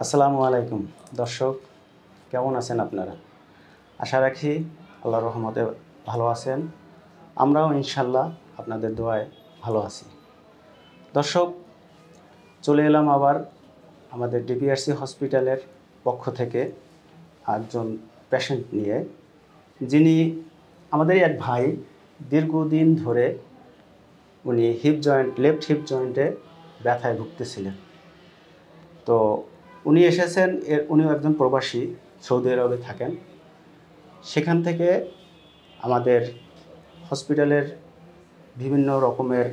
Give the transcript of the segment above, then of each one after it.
আসসালামু আলাইকুম দর্শক, কেমন আছেন আপনারা? আশা রাখি আল্লাহর রহমতে ভালো আছেন। আমরাও ইনশাল্লাহ আপনাদের দোয়ায় ভালো আছি। দর্শক, চলে এলাম আবার আমাদের ডিপিআরসি হসপিটালের পক্ষ থেকে একজন পেশেন্ট নিয়ে, যিনি আমাদেরই এক ভাই। দীর্ঘদিন ধরে উনি লেফট হিপ জয়েন্টে ব্যথায় ভুগতেছিলেন। তো উনি এসেছেন, উনিও একজন প্রবাসী, সৌদি আরবে থাকেন। সেখান থেকে আমাদের হসপিটালের বিভিন্ন রকমের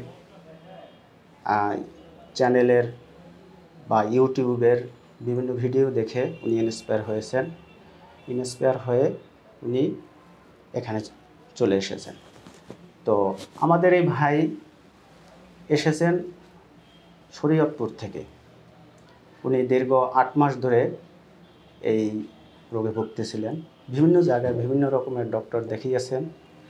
চ্যানেলের বা ইউটিউবের বিভিন্ন ভিডিও দেখে উনি ইন্সপায়ার হয়ে উনি এখানে চলে এসেছেন। তো আমাদের এই ভাই এসেছেন শরীয়তপুর থেকে। উনি দীর্ঘ 8 মাস ধরে এই রোগে ভুগতেছিলেন। বিভিন্ন জায়গায় বিভিন্ন রকমের ডক্টর দেখিয়েছেন।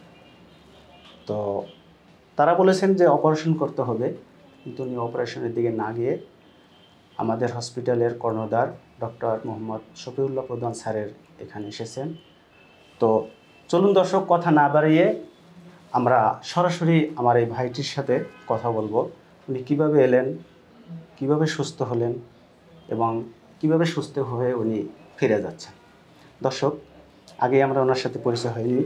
তো তারা বলেছেন যে অপারেশন করতে হবে, কিন্তু উনি অপারেশনের দিকে না গিয়ে আমাদের হসপিটালের কর্ণধার ডক্টর মোহাম্মদ শফিউল্লাহ প্রধান স্যারের এখানে এসেছেন। তো চলুন দর্শক, কথা না বাড়িয়ে আমরা সরাসরি আমার এই ভাইটির সাথে কথা বলবো। উনি কীভাবে এলেন, কীভাবে সুস্থ হলেন এবং কীভাবে সুস্থ হয়ে উনি ফিরে যাচ্ছেন। দর্শক, আগে আমরা ওনার সাথে পরিচয় হয়নি,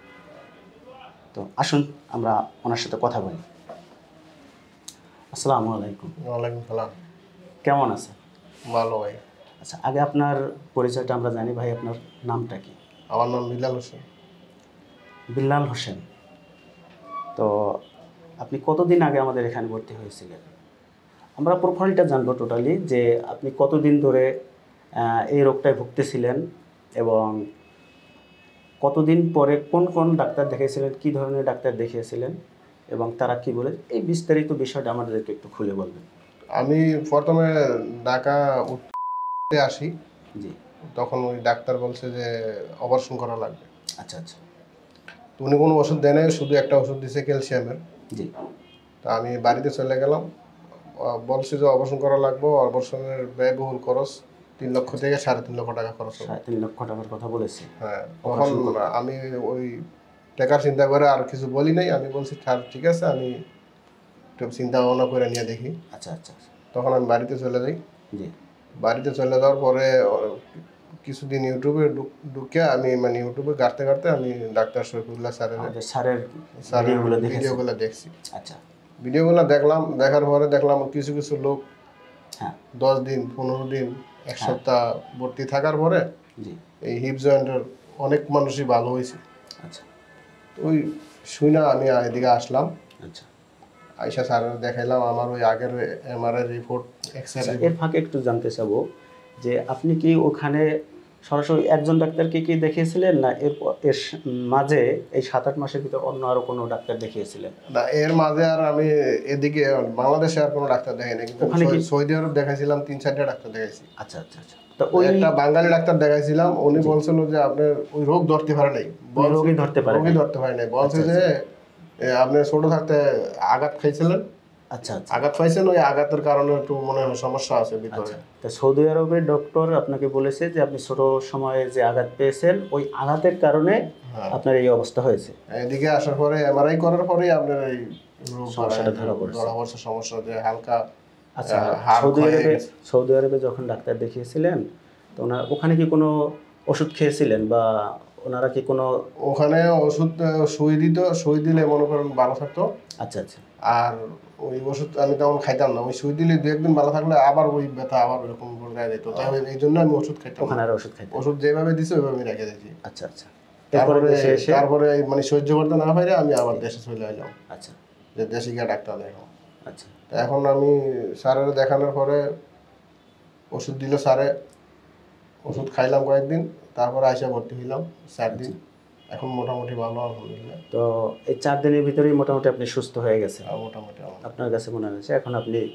তো আসুন আমরা ওনার সাথে কথা বলি। আসসালামু আলাইকুম। ওয়ালাইকুম সালাম। কেমন আছেন? ভালো ভাই। আচ্ছা, আগে আপনার পরিচয়টা আমরা জানি। ভাই, আপনার নামটা কি? আমার নাম বিলাল হোসেন। বিল্লাল হোসেন। তো আপনি কতদিন আগে আমাদের এখানে ভর্তি হয়েছিলেন? আমরা প্রোফাইলটা জানবো টোটালি, যে আপনি কতদিন ধরে এই রোগটায় ভুগতেছিলেন এবং কতদিন পরে কোন কোন ডাক্তার দেখিয়েছিলেন, কী ধরনের ডাক্তার দেখিয়েছিলেন এবং তারা কি বলে, এই বিস্তারিত বিষয়টা আমাদেরকে একটু খুলে বলবেন। আমি প্রথমে ঢাকা উঠতে আসি। জি। তখন ওই ডাক্তার বলছে যে অপারেশন করা লাগবে। আচ্ছা আচ্ছা। উনি কোনো ওষুধ দেয় নাই, শুধু একটা ওষুধ দিয়েছে ক্যালসিয়ামের। জি। তা আমি বাড়িতে চলে গেলাম, বলছি যে অপারেশন করা লাগবে। অপারেশনের ব্যয়বহুল খরচ 3 লক্ষ থেকে 3.5 লক্ষ টাকা খরচ হবে। 3.5 লক্ষ টাকার কথা বলেছি। হ্যাঁ, তখন আমি ওই টাকার চিন্তা করে আর কিছু বলি নাই। আমি বলছি ঠিক আছে, আমি একটু চিন্তা ভাবনা করে নিয়ে দেখি। আচ্ছা আচ্ছা। তখন আমি বাড়িতে চলে যাই। জি। বাড়িতে চলে যাওয়ার পরে কিছুদিন ইউটিউবে ঢুকে আমি ইউটিউবে ঘাঁটতে আমি ডাক্তার শফিউল্লাহ স্যারের ভিডিওগুলো দেখছি। আচ্ছা। ভিডিওগুলো দেখার পরে দেখলাম কিছু কিছু লোক হ্যাঁ 10 দিন 15 দিন 1 সপ্তাহ ভর্তি থাকার পরে এই হিপ জয়েন্টের অনেক মানুষই ভালো হয়েছে। আচ্ছা। ওই শুনে আমি এদিকে আসলাম। আচ্ছা। আয়শা স্যারের দেখাইলাম আমার ওই আগের এমআরআই রিপোর্ট, এক্সরে। এর ফাঁকে একটু জানতে চাবো যে আপনি কি ওখানে সরাসরি একজন ডাক্তারকে কি দেখিয়েছিলেন, না এর মাঝে এই 7-8 মাসের ভিতর অন্য আরো কোনো ডাক্তার দেখিয়েছিলেন? না, এর মাঝে আর আমি এদিকে বাংলাদেশে আর কোনো ডাক্তার দেখাই না, কিন্তু সৌদি আরব দেখাইছিলাম 3-4টা ডাক্তার দেখাইছি। আচ্ছা আচ্ছা আচ্ছা। তো ওই একটা বাঙালি ডাক্তার দেখাইছিলাম, উনি বলছিল যে আপনার ওই রোগ ধরতে পারে নাই, রোগী ধরতে পারে নাই। বলছে যে আপনি ছোট থাকতে আঘাত খাইছিলেন। আচ্ছা আচ্ছা। আঘাত পাইছেন, ওই আঘাতের কারণে একটু মনে হয় সমস্যা আছে ভিতরে। তো সৌদি আরবের ডক্টর আপনাকে বলেছে যে আপনি ছোট সময়ে যে আঘাত পেয়েছেন, ওই আঘাতের কারণে আপনার এই অবস্থা হয়েছে। এদিকে আসার পরে এমআরআই করার পরেই আপনার এই সমস্যাটা ধরা পড়ছে। সমস্যা যে হালকা। আচ্ছা, সৌদি আরবে যখন ডাক্তার দেখিয়েছিলেন, তো ওখানে কি কোনো ওষুধ খেয়েছিলেন, বা ওনারা কি কোনো ওখানে ওষুধ সুই দিলে মনে করেন ভালো থাকতো। আচ্ছা আচ্ছা। আর ওই ওষুধ আমি তেমন খাইতাম না। ওই সুই দিলে 2-1 দিন ভালো থাকলে আবার ওই ব্যথা আবার এরকম গায়ে দিত। তাই এই জন্য আমি ওষুধ খাইতাম। ওখানে আর ওষুধ খাইতাম? ওষুধ যেভাবে দিছে ওইভাবে রেখে দিয়েছি। আচ্ছা আচ্ছা। তারপরে সহ্য করতে না পারে আমি আবার দেশে চলে এলাম। আচ্ছা, যে দেশে গিয়ে ডাক্তার দেখাও। আচ্ছা। এখন আমি স্যারের দেখানোর পরে ওষুধ দিল স্যারে, ওষুধ খাইলাম কয়েকদিন, তারপরে আইসা ভর্তি হইলাম 4 দিন। এখন মোটামুটি ভালো, আলহামদুলিল্লাহ। তো এই 4 দিনের ভিতরেই মোটামুটি আপনি সুস্থ হয়ে গেছেন? মোটামুটি আপনার কাছে মনে হয়েছে? এখন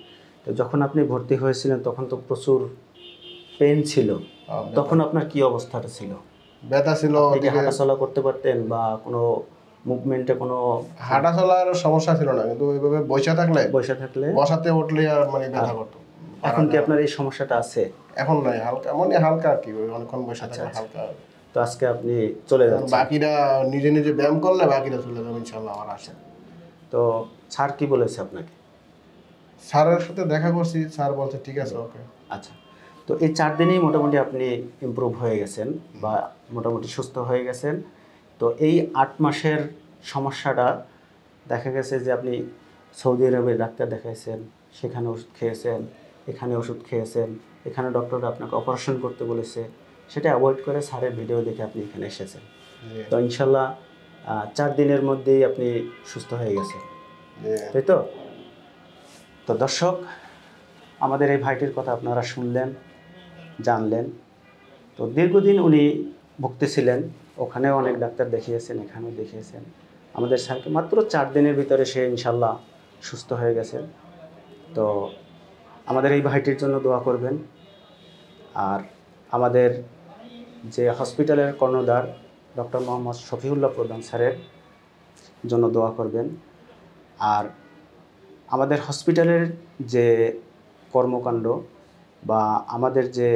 যখন আপনি ভর্তি হয়েছিলেন তখন তো প্রচুর পেন ছিল, তখন আপনার কি অবস্থাটা ছিল? ব্যথা ছিল। হাঁটাচলা করতে পারতেন বা কোনো মুভমেন্টে কোনো? হাঁটাচলার সমস্যা ছিল না, কিন্তু ওইভাবে বসে থাকলে বসাতে উঠলে আর ব্যথা করতো। এখন কি আপনার এই সমস্যাটা আছে? এখন নাই, হালকা মানে হালকা আর কি, ওই অনেকক্ষণ বসে থাকলে হালকা। তো আজকে আপনি চলে যাচ্ছেন, বাকিটা নিজে নিজে ব্যায়াম করলে বাকিটা চলে যাবে ইনশাল্লাহ আমার আশা। তো স্যার কি বলেছে আপনাকে? স্যারের সাথে দেখা করছি, স্যার বলছে ঠিক আছে ওকে। আচ্ছা, তো এই 4 দিনেই মোটামুটি আপনি ইমপ্রুভ হয়ে গেছেন বা মোটামুটি সুস্থ হয়ে গেছেন। তো এই 8 মাসের সমস্যাটা দেখা গেছে যে আপনি সৌদি আরবে ডাক্তার দেখাইছেন, সেখানে ওষুধ খেয়েছেন, এখানে ওষুধ খেয়েছেন, এখানে ডক্টর আপনাকে অপারেশন করতে বলেছে, সেটা অ্যাভয়েড করে স্যারের ভিডিও দেখে আপনি এখানে এসেছেন। তো ইনশাল্লাহ 4 দিনের মধ্যেই আপনি সুস্থ হয়ে গেছেন, তাই তো? তো দর্শক, আমাদের এই ভাইটির কথা আপনারা শুনলেন, জানলেন। তো দীর্ঘদিন উনি ভুগতেছিলেন, ওখানেও অনেক ডাক্তার দেখিয়েছেন, এখানেও দেখিয়েছেন। আমাদের স্যারকে মাত্র 4 দিনের ভিতরে সে ইনশাল্লাহ সুস্থ হয়ে গেছেন। তো আমাদের এই ভাইটির জন্য দোয়া করবেন, আর আমাদের যে হসপিটালের কর্ণধার ডক্টর মোহাম্মদ শফিউল্লাহ প্রধান স্যারের জন্য দোয়া করবেন। আর আমাদের হসপিটালের যে কর্মকাণ্ড বা আমাদের যে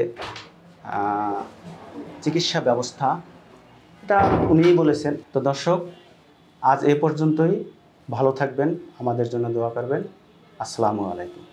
চিকিৎসা ব্যবস্থা, এটা উনিই বলেছেন। তো দর্শক, আজ এ পর্যন্তই। ভালো থাকবেন, আমাদের জন্য দোয়া করবেন। আসসালামু আলাইকুম।